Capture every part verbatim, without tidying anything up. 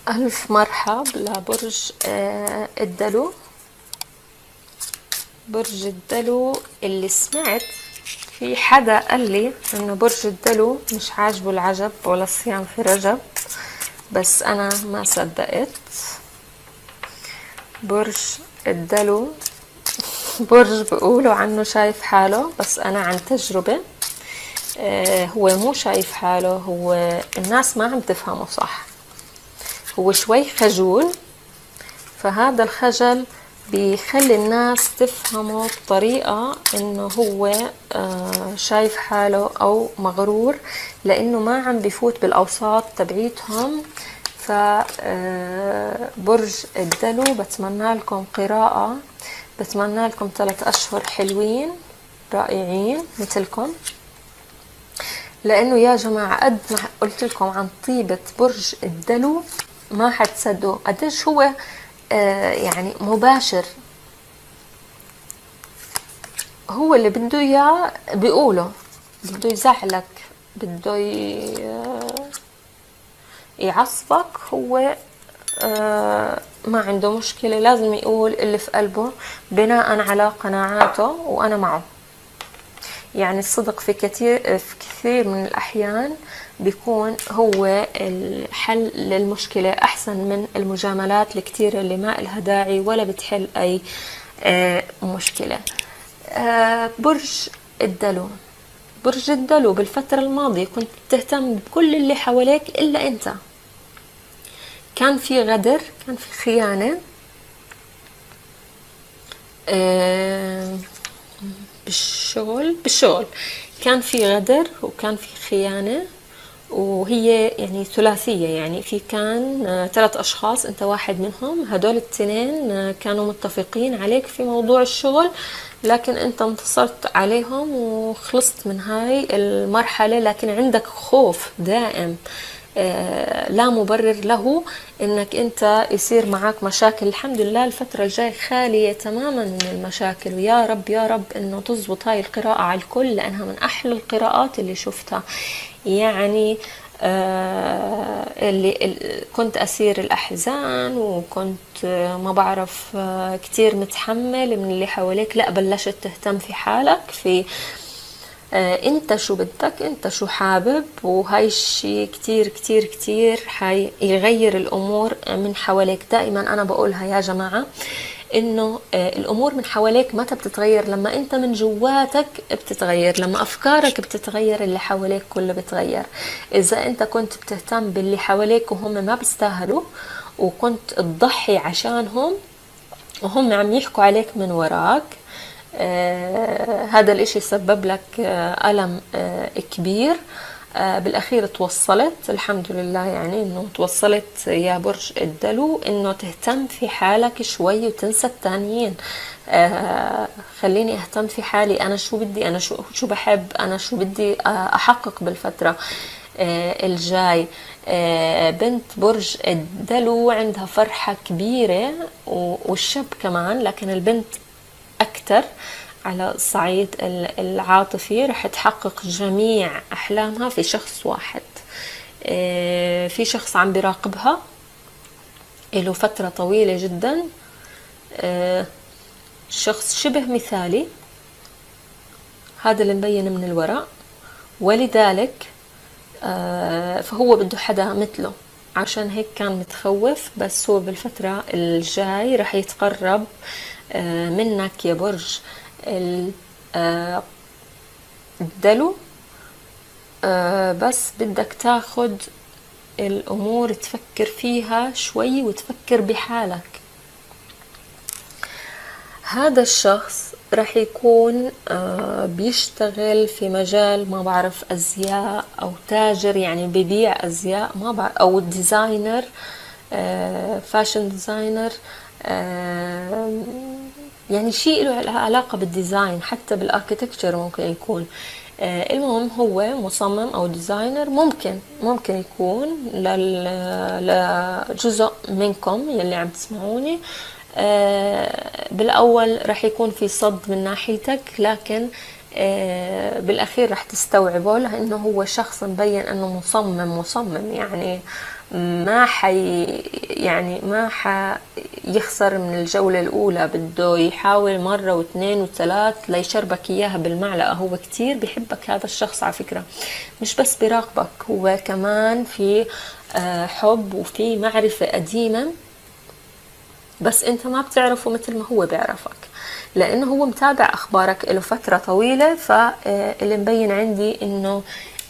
ألف مرحب لبرج آه، الدلو. برج الدلو اللي سمعت في حدا قال لي انه برج الدلو مش عاجبه العجب ولا الصيام في رجب، بس انا ما صدقت. برج الدلو برج بيقولوا عنه شايف حاله، بس انا عن تجربة آه هو مو شايف حاله، هو الناس ما عم تفهمه صح، هو شوي خجول، فهذا الخجل بيخلي الناس تفهمه بطريقة انه هو آه شايف حاله او مغرور، لانه ما عم بفوت بالاوساط تبعيتهم. فبرج الدلو بتمنى لكم قراءة، بتمنى لكم ثلاث اشهر حلوين رائعين مثلكم، لانه يا جماعة قد ما قلت لكم عن طيبة برج الدلو ما حتصدقوا قديش هو آه يعني مباشر، هو اللي بده اياه بيقوله، بده يزعلك، بده يعصبك، هو آه ما عنده مشكلة، لازم يقول اللي في قلبه بناء على قناعاته، وانا معه. يعني الصدق في كثير في كثير من الأحيان بيكون هو الحل للمشكلة، أحسن من المجاملات الكتيرة اللي ما إلها داعي ولا بتحل أي مشكلة. برج الدلو برج الدلو بالفترة الماضية كنت تهتم بكل اللي حواليك إلا أنت. كان في غدر، كان في خيانة بالشغل بالشغل كان في غدر وكان في خيانة، وهي يعني ثلاثية، يعني في كان ثلاث أشخاص، أنت واحد منهم، هدول الاثنين كانوا متفقين عليك في موضوع الشغل، لكن أنت انتصرت عليهم وخلصت من هاي المرحلة، لكن عندك خوف دائم آه لا مبرر له انك انت يصير معك مشاكل. الحمد لله الفترة الجاي خالية تماما من المشاكل، ويا رب يا رب انه تزبط هاي القراءة على الكل، لانها من احلى القراءات اللي شفتها. يعني آه اللي, اللي كنت اسير الاحزان، وكنت آه ما بعرف آه كتير متحمل من اللي حواليك، لا بلشت تهتم في حالك، في آه انت شو بدك، انت شو حابب، وهاي الشي كتير كتير كتير حي يغير الامور من حواليك. دائما انا بقولها يا جماعة انه آه الامور من حواليك متى بتتغير؟ لما انت من جواتك بتتغير، لما افكارك بتتغير اللي حواليك كله بتغير. اذا انت كنت بتهتم باللي حواليك وهم ما بيستاهلوا، وكنت تضحي عشانهم وهم عم يحكوا عليك من وراك، آه هذا الاشي سبب لك آه ألم آه كبير. آه بالاخير توصلت الحمد لله، يعني انه توصلت يا برج الدلو انه تهتم في حالك شوي وتنسى التانيين. آه خليني اهتم في حالي، انا شو بدي، انا شو شو بحب، انا شو بدي آه احقق بالفترة آه الجاي. آه بنت برج الدلو عندها فرحة كبيرة، والشاب كمان، لكن البنت أكتر على الصعيد العاطفي، رح تحقق جميع أحلامها في شخص واحد. في شخص عم براقبها له فترة طويلة جدا، شخص شبه مثالي، هذا اللي مبين من الوراء، ولذلك فهو بده حدا مثله، عشان هيك كان متخوف. بس هو بالفترة الجاي رح يتقرب منك يا برج الدلو، بس بدك تاخد الامور تفكر فيها شوي وتفكر بحالك. هذا الشخص رح يكون بيشتغل في مجال ما بعرف ازياء او تاجر، يعني ببيع ازياء ما بعرف، او ديزاينر، فاشن ديزاينر، يعني شيء له علاقة بالديزاين، حتى بالاركيتكتشر ممكن يكون. آه المهم هو مصمم او ديزاينر، ممكن ممكن يكون لجزء منكم يلي عم تسمعوني. آه بالاول رح يكون في صد من ناحيتك، لكن آه بالاخير رح تستوعبه، لانه هو شخص مبين انه مصمم مصمم يعني ما حي يعني ما حيخسر من الجولة الأولى، بده يحاول مرة واثنين وثلاث ليشربك إياها بالمعلقة. هو كتير بيحبك هذا الشخص على فكرة، مش بس بيراقبك، هو كمان في حب وفي معرفة قديمة بس انت ما بتعرفه مثل ما هو بيعرفك، لانه هو متابع اخبارك له فترة طويلة. فاللي مبين عندي انه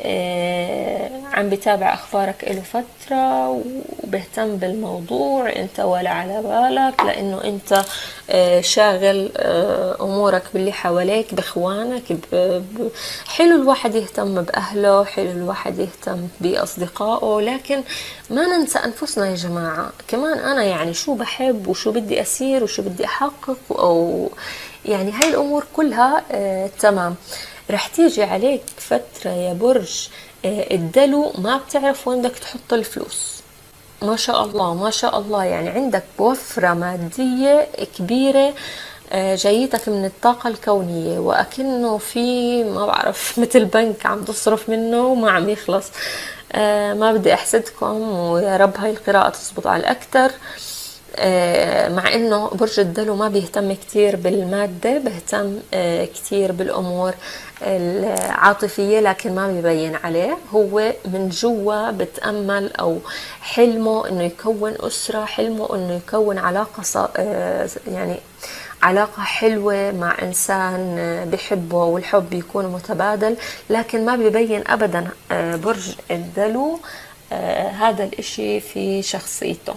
عم بتابع اخبارك له فترة وبهتم بالموضوع، انت ولا على بالك، لانه انت شاغل امورك باللي حواليك باخوانك. حلو الواحد يهتم باهله، حلو الواحد يهتم باصدقائه، لكن ما ننسى انفسنا يا جماعة. كمان انا يعني شو بحب وشو بدي اسير وشو بدي احقق، او يعني هاي الامور كلها آه تمام. رح تيجي عليك فترة يا برج آه الدلو ما بتعرف وين بدك تحط الفلوس. ما شاء الله ما شاء الله، يعني عندك وفرة مادية كبيرة آه جايتك من الطاقة الكونية، وأكنه في ما بعرف مثل بنك عم تصرف منه وما عم يخلص. آه ما بدي أحسدكم، ويا رب هاي القراءة تزبط على الأكتر. آه مع انه برج الدلو ما بيهتم كتير بالمادة، بيهتم آه كتير بالامور العاطفية، لكن ما بيبين عليه. هو من جوا بتأمل او حلمه انه يكون اسرة، حلمه انه يكون علاقة آه يعني علاقة حلوة مع انسان بحبه والحب يكون متبادل، لكن ما بيبين ابدا آه برج الدلو آه هذا الاشي في شخصيته.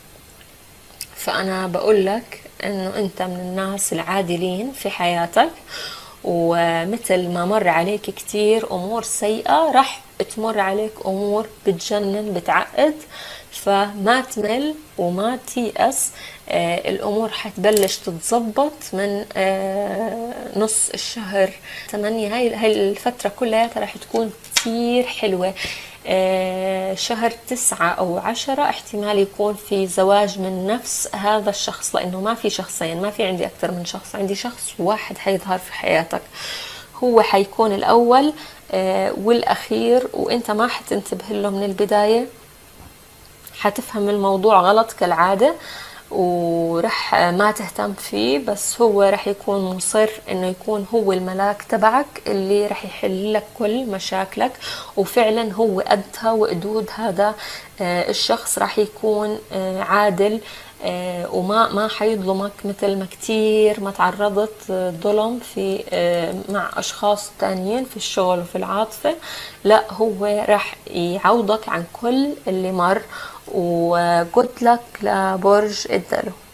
فأنا بقول لك إنه أنت من الناس العادلين في حياتك، ومثل ما مر عليك كتير أمور سيئة رح تمر عليك أمور بتجنن بتعقد، فما تمل وما تيأس. آه الأمور حتبلش تتظبط من آه نص الشهر ثمانية. هاي هاي الفترة كلها رح تكون كتير حلوة. آه شهر تسعة أو عشرة احتمال يكون في زواج من نفس هذا الشخص، لأنه ما في شخصين، ما في عندي أكثر من شخص، عندي شخص واحد حيظهر في حياتك، هو حيكون الأول آه والأخير، وإنت ما حتنتبه له من البداية، حتفهم الموضوع غلط كالعادة ورح ما تهتم فيه، بس هو رح يكون مصر انه يكون هو الملاك تبعك اللي رح يحل لك كل مشاكلك، وفعلا هو قدها وقدود. هذا الشخص رح يكون عادل وما ما حيظلمك مثل ما كتير ما تعرضت ظلم في مع اشخاص تانيين في الشغل وفي العاطفة. لا، هو رح يعوضك عن كل اللي مر. وجود لك لبرج الدلو.